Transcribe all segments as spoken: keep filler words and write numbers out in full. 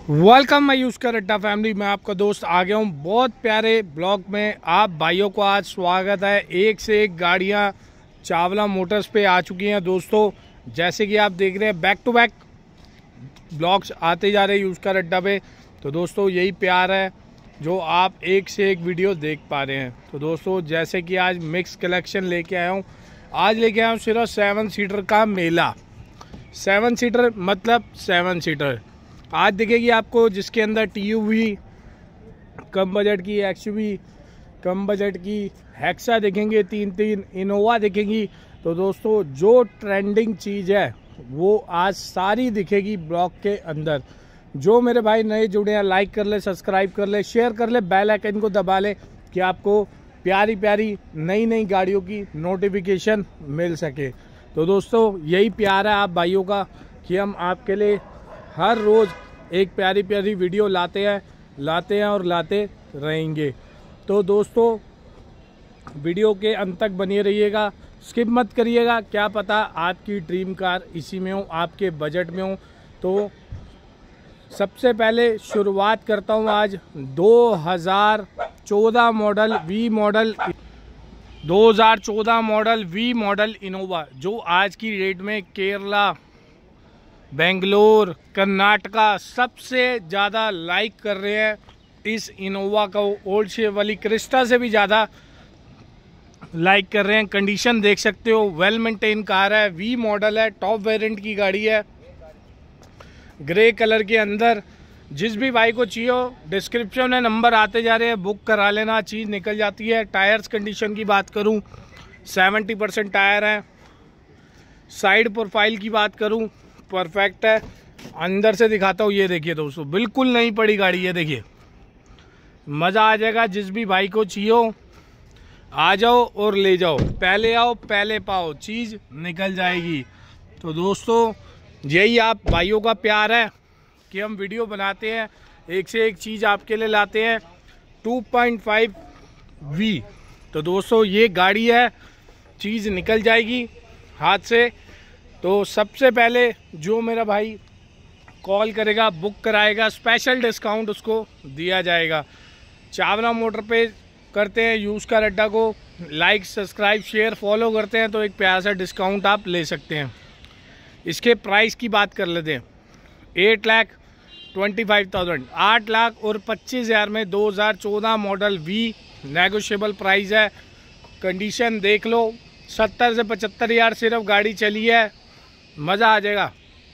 Welcome मैं use कर अड्डा फैमिली। मैं आपका दोस्त आ गया हूँ बहुत प्यारे ब्लॉग में। आप भाइयों को आज स्वागत है। एक से एक गाड़ियाँ चावला मोटर्स पे आ चुकी हैं दोस्तों। जैसे कि आप देख रहे हैं बैक टू बैक ब्लॉग्स आते जा रहे हैं यूज़ कर अड्डा पे। तो दोस्तों यही प्यार है जो आप एक से एक वीडियो देख पा रहे हैं। तो दोस्तों जैसे कि आज मिक्स कलेक्शन लेके आया हूँ। आज लेके आया हूँ सिर्फ सेवन सीटर का मेला। सेवन सीटर मतलब सेवन सीटर आज दिखेगी आपको, जिसके अंदर टीयूवी कम बजट की, एक्सयूवी कम बजट की, हेक्सा दिखेंगे, तीन तीन इनोवा दिखेंगी। तो दोस्तों जो ट्रेंडिंग चीज़ है वो आज सारी दिखेगी ब्लॉग के अंदर। जो मेरे भाई नए जुड़े हैं लाइक कर ले, सब्सक्राइब कर ले, शेयर कर ले, बेल आइकन को दबा ले कि आपको प्यारी प्यारी नई नई गाड़ियों की नोटिफिकेशन मिल सके। तो दोस्तों यही प्यार है आप भाइयों का कि हम आपके लिए हर रोज़ एक प्यारी प्यारी वीडियो लाते हैं लाते हैं और लाते रहेंगे। तो दोस्तों वीडियो के अंत तक बने रहिएगा, स्किप मत करिएगा। क्या पता आपकी ड्रीम कार इसी में हो, आपके बजट में हो। तो सबसे पहले शुरुआत करता हूं आज दो हज़ार चौदह मॉडल वी मॉडल दो हज़ार चौदह मॉडल वी मॉडल इनोवा, जो आज की डेट में केरला, बेंगलोर, कर्नाटका सबसे ज़्यादा लाइक कर रहे हैं इस इनोवा को। ओल्ड शेप वाली क्रिस्टा से भी ज़्यादा लाइक कर रहे हैं। कंडीशन देख सकते हो, वेल मेंटेन कार है, वी मॉडल है, टॉप वेरिएंट की गाड़ी है, ग्रे कलर के अंदर। जिस भी भाई को चाहिए हो डिस्क्रिप्शन में नंबर आते जा रहे हैं, बुक करा लेना, चीज़ निकल जाती है। टायर्स कंडीशन की बात करूं सेवेंटी परसेंट टायर हैं। साइड प्रोफाइल की बात करूं परफेक्ट है। अंदर से दिखाता हूँ, ये देखिए दोस्तों बिल्कुल नई पड़ी गाड़ी है। देखिए मज़ा आ जाएगा। जिस भी भाई को चाहिए हो आ जाओ और ले जाओ, पहले आओ पहले पाओ, चीज़ निकल जाएगी। तो दोस्तों यही आप भाइयों का प्यार है कि हम वीडियो बनाते हैं, एक से एक चीज़ आपके लिए लाते हैं। टू पॉइंट फाइव वी तो दोस्तों ये गाड़ी है, चीज़ निकल जाएगी हाथ से। तो सबसे पहले जो मेरा भाई कॉल करेगा, बुक कराएगा, स्पेशल डिस्काउंट उसको दिया जाएगा। चावला मोटर पे करते हैं यूज़ कर अड्डा को, लाइक सब्सक्राइब शेयर फॉलो करते हैं तो एक प्यारा सा डिस्काउंट आप ले सकते हैं। इसके प्राइस की बात कर लेते हैं। Eight lakh twenty five thousand आठ लाख और पच्चीस हज़ार में दो हज़ार चौदह मॉडल वी नेगोशिएबल प्राइस है। कंडीशन देख लो, सत्तर से पचहत्तर हज़ार सिर्फ गाड़ी चली है, मज़ा आ जाएगा।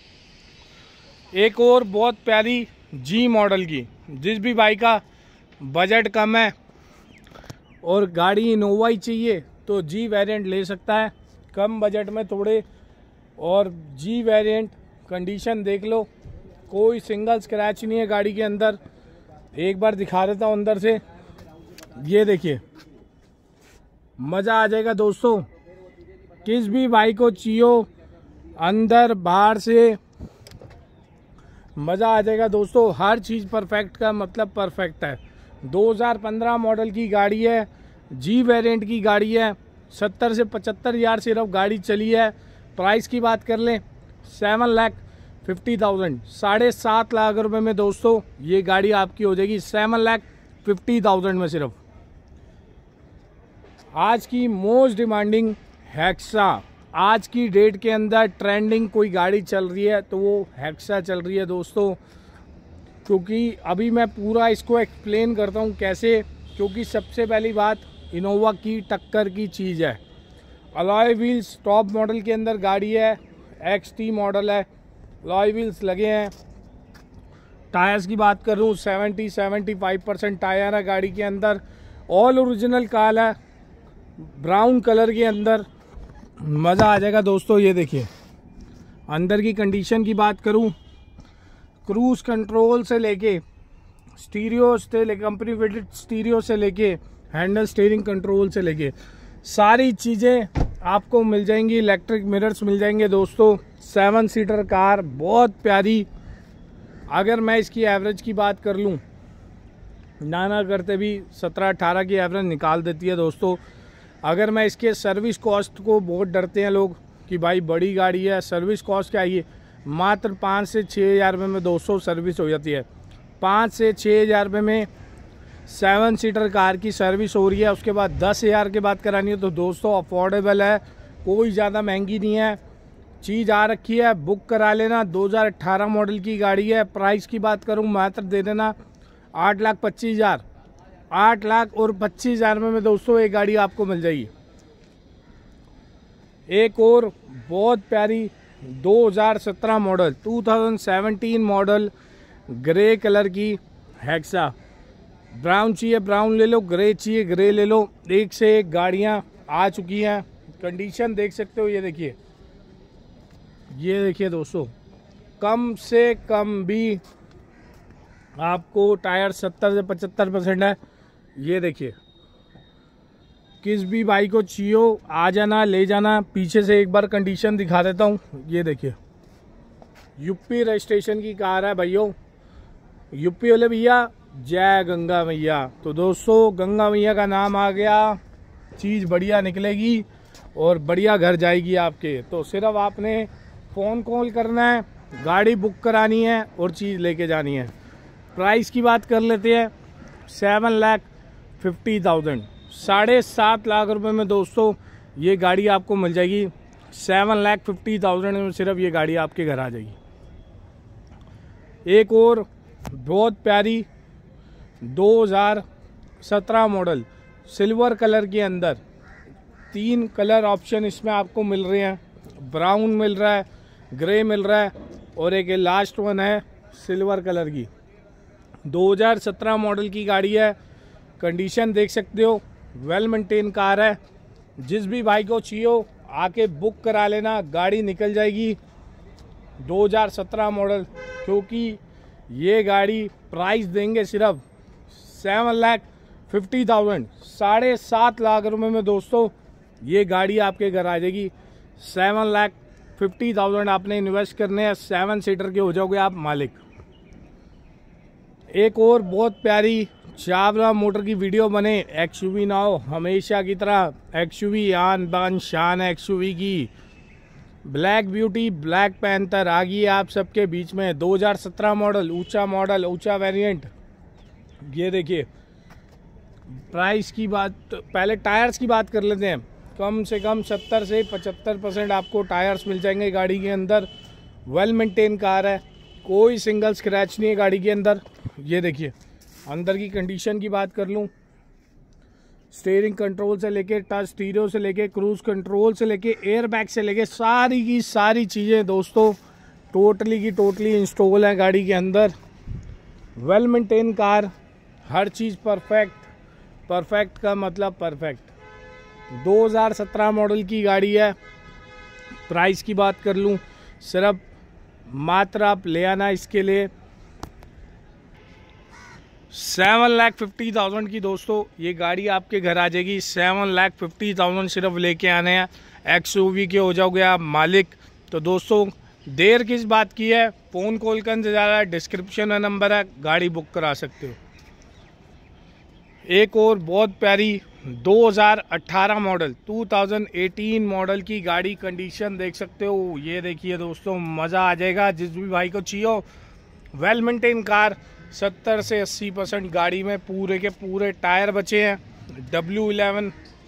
एक और बहुत प्यारी जी मॉडल की, जिस भी भाई का बजट कम है और गाड़ी इनोवा ही चाहिए तो जी वेरिएंट ले सकता है, कम बजट में थोड़े। और जी वेरिएंट कंडीशन देख लो, कोई सिंगल स्क्रैच नहीं है गाड़ी के अंदर। एक बार दिखा देता हूँ अंदर से, ये देखिए मज़ा आ जाएगा दोस्तों। किस भी भाई को चाहिए अंदर बाहर से मज़ा आ जाएगा दोस्तों। हर चीज़ परफेक्ट का मतलब परफेक्ट है। दो हज़ार पंद्रह मॉडल की गाड़ी है, जी वेरिएंट की गाड़ी है, सत्तर से पचहत्तर हज़ार सिर्फ गाड़ी चली है। प्राइस की बात कर लें सेवन लाख फिफ्टी थाउजेंड साढ़े सात लाख रुपए में दोस्तों ये गाड़ी आपकी हो जाएगी। सेवन लाख फिफ्टी थाउजेंड में सिर्फ। आज की मोस्ट डिमांडिंग हेक्सा, आज की डेट के अंदर ट्रेंडिंग कोई गाड़ी चल रही है तो वो हेक्सा चल रही है दोस्तों। क्योंकि अभी मैं पूरा इसको एक्सप्लेन करता हूँ कैसे। क्योंकि सबसे पहली बात इनोवा की टक्कर की चीज़ है। अलॉय व्हील्स टॉप मॉडल के अंदर गाड़ी है, एक्स टी मॉडल है, अलॉय व्हील्स लगे हैं। टायर्स की बात करूँ seventy seventy five percent tyre है गाड़ी के अंदर। ऑल ओरिजिनल कार है, ब्राउन कलर के अंदर, मज़ा आ जाएगा दोस्तों। ये देखिए अंदर की कंडीशन की बात करूं, क्रूज कंट्रोल से लेके स्टीरियो से लेके कंपनी फिटेड स्टीरियो से लेके हैंडल स्टीयरिंग कंट्रोल से लेके सारी चीज़ें आपको मिल जाएंगी। इलेक्ट्रिक मिरर्स मिल जाएंगे दोस्तों। सेवन सीटर कार बहुत प्यारी। अगर मैं इसकी एवरेज की बात कर लूँ, ना ना करते भी सत्रह अठारह की एवरेज निकाल देती है दोस्तों। अगर मैं इसके सर्विस कॉस्ट को, बहुत डरते हैं लोग कि भाई बड़ी गाड़ी है सर्विस कॉस्ट क्या है, मात्र पाँच से छः हज़ार रुपये में दोस्तों सर्विस हो जाती है। पाँच से छः हज़ार रुपये में सेवन सीटर कार की सर्विस हो रही है। उसके बाद दस हज़ार की बात करानी है तो दोस्तों अफोर्डेबल है, कोई ज़्यादा महंगी नहीं है। चीज़ आ रखी है, बुक करा लेना। दो हज़ार अठारह मॉडल की गाड़ी है। प्राइस की बात करूँ मात्र दे देना आठ लाख पच्चीस हज़ार आठ लाख और पच्चीस हज़ार में, में दोस्तों एक गाड़ी आपको मिल जाएगी। एक और बहुत प्यारी दो हज़ार सत्रह मॉडल दो हज़ार सत्रह मॉडल ग्रे कलर की हेक्सा। ब्राउन चाहिए ब्राउन ले लो, ग्रे चाहिए ग्रे ले लो। एक से एक गाड़ियां आ चुकी हैं। कंडीशन देख सकते हो, ये देखिए ये देखिए दोस्तों, कम से कम भी आपको टायर सत्तर से पचहत्तर परसेंट है। ये देखिए, किस भी भाई को चाहिए आ जाना ले जाना। पीछे से एक बार कंडीशन दिखा देता हूँ, ये देखिए यूपी रजिस्ट्रेशन की कार है भाइयों। यूपी वाले भैया जय गंगा मैया। तो दोस्तों गंगा मैया का नाम आ गया, चीज़ बढ़िया निकलेगी और बढ़िया घर जाएगी आपके। तो सिर्फ आपने फ़ोन कॉल करना है, गाड़ी बुक करानी है और चीज़ लेके जानी है। प्राइस की बात कर लेते हैं, सेवन लाख फिफ्टी थाउजेंड साढ़े सात लाख रुपए में दोस्तों ये गाड़ी आपको मिल जाएगी। सेवन लाख फिफ्टी थाउजेंड में सिर्फ ये गाड़ी आपके घर आ जाएगी। एक और बहुत प्यारी दो हज़ार सत्रह मॉडल सिल्वर कलर के अंदर, तीन कलर ऑप्शन इसमें आपको मिल रहे हैं। ब्राउन मिल रहा है, ग्रे मिल रहा है और एक लास्ट वन है सिल्वर कलर की। दो हज़ार सत्रह मॉडल की गाड़ी है। कंडीशन देख सकते हो, वेल मेंटेन कार है। जिस भी भाई को चाहिए आके बुक करा लेना, गाड़ी निकल जाएगी। दो हज़ार सत्रह मॉडल, क्योंकि ये गाड़ी प्राइस देंगे सिर्फ सेवन लाख फिफ्टी थाउजेंड साढ़े सात लाख रुपए में दोस्तों ये गाड़ी आपके घर आ जाएगी। सेवन लाख फिफ्टी थाउजेंड आपने इन्वेस्ट करने हैं, सेवन सीटर के हो जाओगे आप मालिक। एक और बहुत प्यारी चावला मोटर की वीडियो बने, एक्सयूवी ना हो हमेशा की तरह। एक्सयूवी आन बान शान है एक्सयूवी की। ब्लैक ब्यूटी ब्लैक पैंथर आ गई है आप सबके बीच में। दो हज़ार सत्रह मॉडल, ऊंचा मॉडल, ऊंचा वेरिएंट। ये देखिए प्राइस की बात, पहले टायर्स की बात कर लेते हैं। कम से कम सत्तर से पचहत्तर परसेंट आपको टायर्स मिल जाएंगे गाड़ी के अंदर। वेल मेंटेन कार है, कोई सिंगल स्क्रैच नहीं है गाड़ी के अंदर। ये देखिए अंदर की कंडीशन की बात कर लूँ, स्टीयरिंग कंट्रोल से लेके टच स्टीरियो से लेके क्रूज कंट्रोल से लेके एयर बैग से लेके सारी की सारी चीज़ें दोस्तों टोटली की टोटली इंस्टॉल है गाड़ी के अंदर। वेल मेंटेन कार, हर चीज़ परफेक्ट। परफेक्ट का मतलब परफेक्ट। दो हज़ार सत्रह मॉडल की गाड़ी है। प्राइस की बात कर लूँ, सिर्फ मात्र आप ले आना इसके लिए सेवन लाख फिफ्टी थाउजेंड की दोस्तों ये गाड़ी आपके घर आ जाएगी। सेवन लाख फिफ्टी थाउजेंड सिर्फ लेके आने हैं, एक्सयूवी के हो जाओगे आप मालिक। तो दोस्तों देर किस बात की है, फ़ोन कॉल करने से ज़्यादा डिस्क्रिप्शन में नंबर है, गाड़ी बुक करा सकते हो। एक और बहुत प्यारी दो हज़ार अठारह मॉडल दो हज़ार अठारह मॉडल की गाड़ी, कंडीशन देख सकते हो। ये देखिए दोस्तों मज़ा आ जाएगा जिस भी भाई को चाहिए। वेल मेंटेन कार, सत्तर से अस्सी परसेंट गाड़ी में पूरे के पूरे टायर बचे हैं। डब्ल्यू इलेवन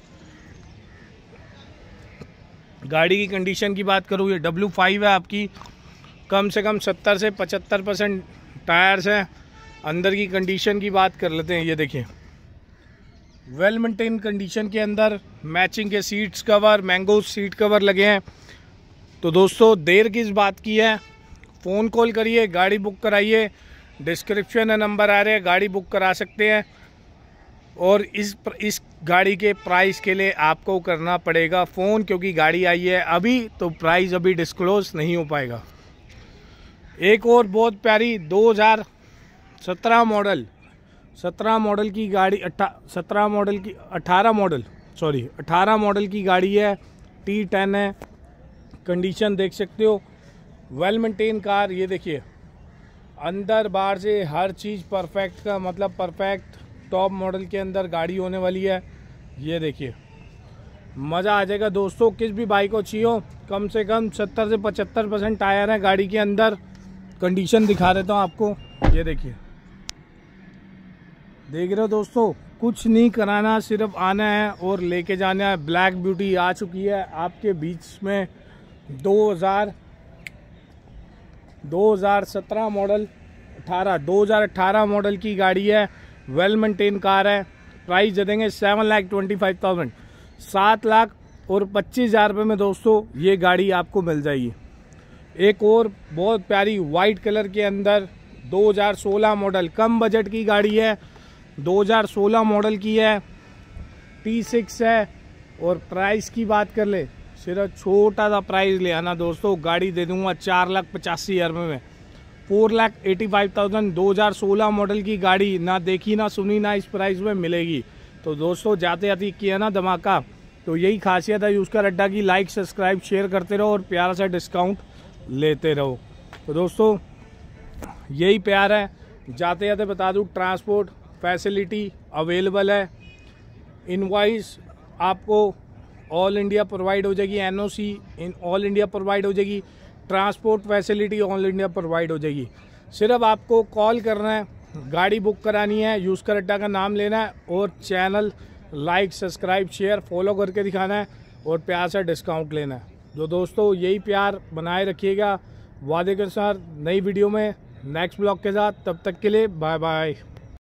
गाड़ी की कंडीशन की बात करूँ, ये डब्ल्यू फाइव है आपकी। कम से कम सत्तर से पचहत्तर परसेंट टायर्स हैं। अंदर की कंडीशन की बात कर लेते हैं। ये देखिए वेल मेंटेन कंडीशन के अंदर मैचिंग के seats cover, mango seat cover लगे हैं। तो दोस्तों देर किस बात की है, फ़ोन कॉल करिए, गाड़ी बुक कराइए। डिस्क्रिप्शन में नंबर आ रहे हैं, गाड़ी बुक करा सकते हैं। और इस इस गाड़ी के प्राइस के लिए आपको करना पड़ेगा फ़ोन, क्योंकि गाड़ी आई है अभी तो प्राइस अभी डिस्क्लोज नहीं हो पाएगा। एक और बहुत प्यारी दो हज़ार सत्रह मॉडल सत्रह मॉडल की गाड़ी, अट्ठा सत्रह मॉडल की अठारह मॉडल सॉरी अठारह मॉडल की गाड़ी है। टी टेन है, कंडीशन देख सकते हो। Well maintain car. ये देखिए अंदर बाहर से हर चीज़ परफेक्ट का मतलब परफेक्ट टॉप मॉडल के अंदर गाड़ी होने वाली है। ये देखिए मज़ा आ जाएगा दोस्तों। किस भी बाइक को चाहिए, कम से कम सत्तर से पचहत्तर परसेंट टायर है गाड़ी के अंदर। कंडीशन दिखा देता हूँ आपको। ये देखिए देख रहे हो दोस्तों, कुछ नहीं कराना, सिर्फ आना है और लेके जाना है। ब्लैक ब्यूटी आ चुकी है आपके बीच में। दो हज़ार दो हज़ार सत्रह मॉडल अठारह दो हज़ार अठारह मॉडल की गाड़ी है। वेल मेंटेन कार है। प्राइस दे देंगे seven lakh twenty five thousand सात लाख और पच्चीस हज़ार रुपये में दोस्तों ये गाड़ी आपको मिल जाएगी। एक और बहुत प्यारी वाइट कलर के अंदर दो हज़ार सोलह मॉडल, कम बजट की गाड़ी है, दो हज़ार सोलह मॉडल की है, टी सिक्स है। और प्राइस की बात कर ले, सिर्फ छोटा सा प्राइस ले आना दोस्तों, गाड़ी दे दूंगा चार लाख पचासी हज़ार रुपये में। Four lakh eighty five thousand दो हज़ार सोलह मॉडल की गाड़ी, ना देखी ना सुनी ना इस प्राइस में मिलेगी। तो दोस्तों जाते जाते किया ना धमाका। तो यही खासियत है यूस्कर अड्डा की। लाइक सब्सक्राइब शेयर करते रहो और प्यारा सा डिस्काउंट लेते रहो। तो दोस्तों यही प्यार है। जाते जाते बता दूं, ट्रांसपोर्ट फैसिलिटी अवेलेबल है। इनवॉइस आपको ऑल इंडिया प्रोवाइड हो जाएगी। NOC in all India provide हो जाएगी। Transport facility all India provide हो जाएगी। सिर्फ आपको कॉल करना है, गाड़ी बुक करानी है, यूस्कर अड्डा का नाम लेना है और channel like subscribe share follow करके दिखाना है और प्यार से डिस्काउंट लेना है। जो दोस्तों यही प्यार बनाए रखिएगा। वादे के अनुसार नई वीडियो में नेक्स्ट ब्लॉग के साथ, तब तक के लिए बाय बाय।